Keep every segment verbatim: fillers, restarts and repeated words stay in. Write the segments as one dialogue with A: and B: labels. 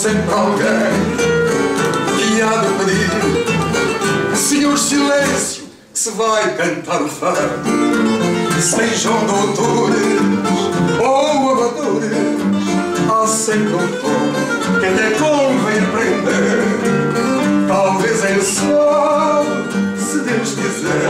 A: sempre alguém que há de pedir: senhor, silêncio, que se vai cantar o fado. Sejam doutores ou amadores, há sempre um tom que até convém aprender. Talvez em sol, se Deus quiser,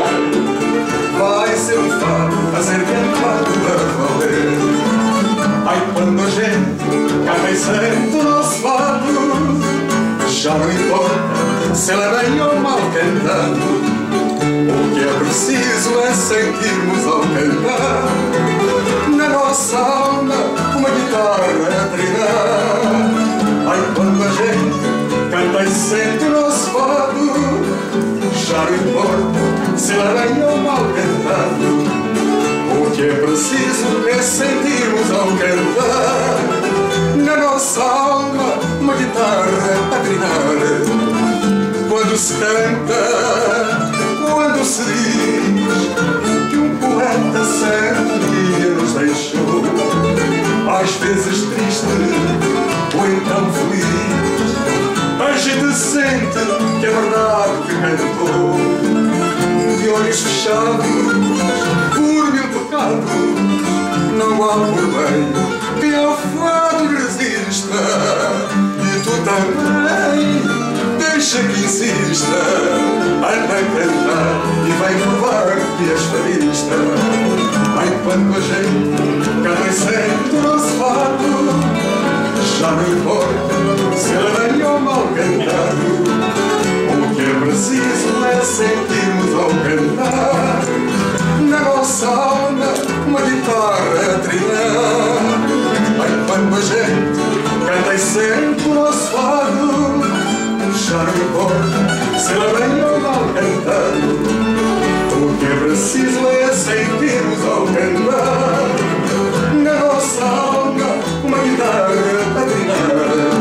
A: vai ser um fado a ser cantado a valer. Ai, quando a gente canta e sente o nosso fado, já não importa se ele é bem ou mal cantado. O que é preciso é sentirmos ao cantar na nossa alma uma guitarra a trinar. Ai, quando a gente canta e sente o nosso fado, já não importa se ele é bem ou mal cantado. O que é preciso é sentirmos ao cantar na nossa alma uma guitarra a trinar. Quando se canta, quando se diz que um poeta certo dia nos deixou, às vezes triste ou então feliz, a gente sente que é verdade que cantou. De olhos fechados por mil pecados, não há por bem que ao fado resista. E tu também deixa que insista, anda a cantar e vai provar que és fadista. Ai, quando a gente canta e sente o nosso fado, já não importa se ele é bem ou mal cantado. O que é preciso é sentirmos ao cantar na nossa alma uma guitarra a trinar. Ai, quando a gente canta e sente o nosso fado, já não importa se ele é bem ou mal cantado. O que é preciso é sentirmos ao cantar na nossa alma uma guitarra a trinar.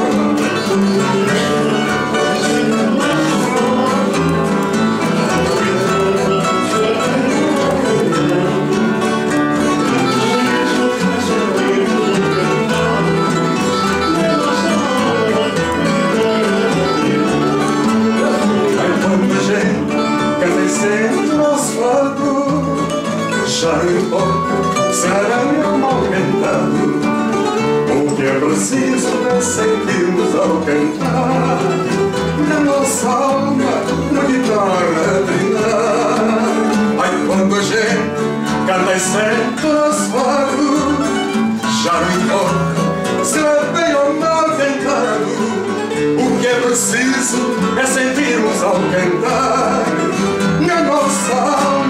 A: Já não importa se é bem ou mal cantado. O que é preciso é sentirmos ao cantar na nossa alma uma guitarra a trinar. Ai, quando a gente canta e sente o nosso fado, já não importa se é bem ou mal cantado. O que é preciso é sentirmos ao cantar na nossa alma